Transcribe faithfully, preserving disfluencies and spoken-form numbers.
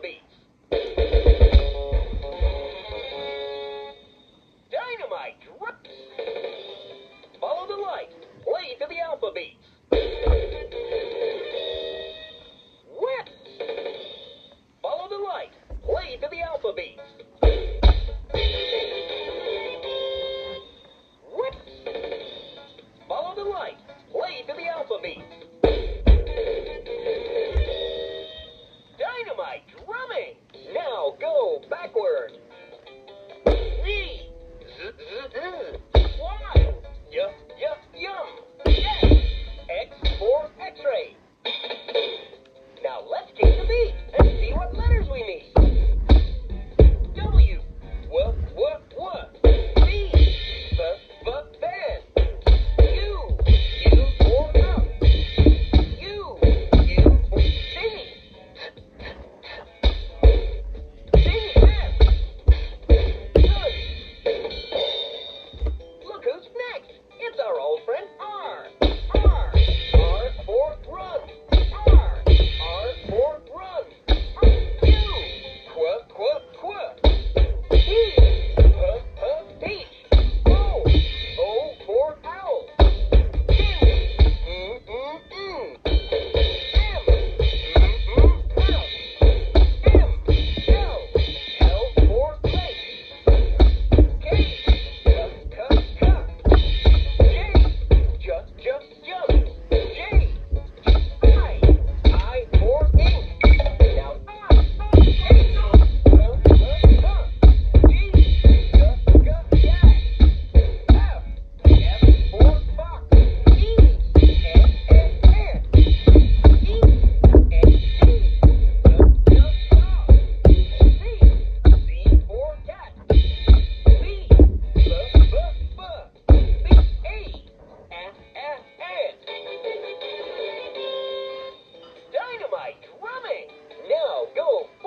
beats. Dynamite. Follow the light. Play to the alpha beats. Whip. Follow the light. Play to the alpha beats. Whip. Follow the light. Play to the alpha beats. Dynamite drumming. Now go backward. Z. Z, z, z. Y. Y, y, yum. Yes. X for X-ray. Now let's kick the beat and see what letters we meet. W. W, w, w. B. B, b, ban. U. U for up. U. U for singing. Singing man. Good. Look who's next. It's our old friend R. R. R for run. R. R for run. U. Qu, qu, qu. P. P, p, peach. O. O for owl. Pin. Mm, mm, mm. M. Mm, mm, mouse. M. L. L for lake. K. K, k, k. J. J, j, jump. J. I. I for ink. Now I. H. H, H, H. G. G, G, gas. F. F for fox. E. N, N, ant. E. N, T. J, j, dog. C. C for cat. B. B, b, b. B. A. F, F, ant. Dynamite drumming. Now go